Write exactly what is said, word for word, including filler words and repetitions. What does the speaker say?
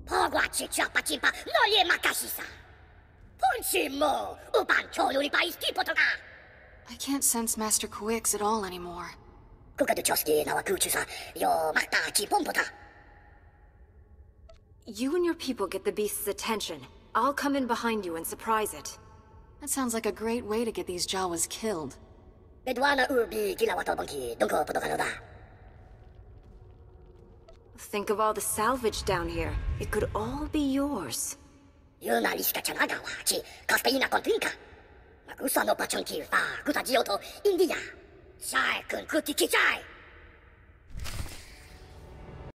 Pogwaci ciapacimpa non gli makashisa. Punchimo, upan chonuri paisti potoka. I can't sense Master Quix at all anymore. Kukadu choski na wakuchusa, yo maktachi pompota. You and your people get the beast's attention. I'll come in behind you and surprise it. That sounds like a great way to get these Jawas killed. Bedwana ubi kilawato bonki, donko potokanoda. Think of all the salvage down here. It could all be yours. Yuna lishka chanagawa, chi kaspeina kontrinka. Magusa no pachonki fa, kutajioto, India. Shai kun kuti kichai.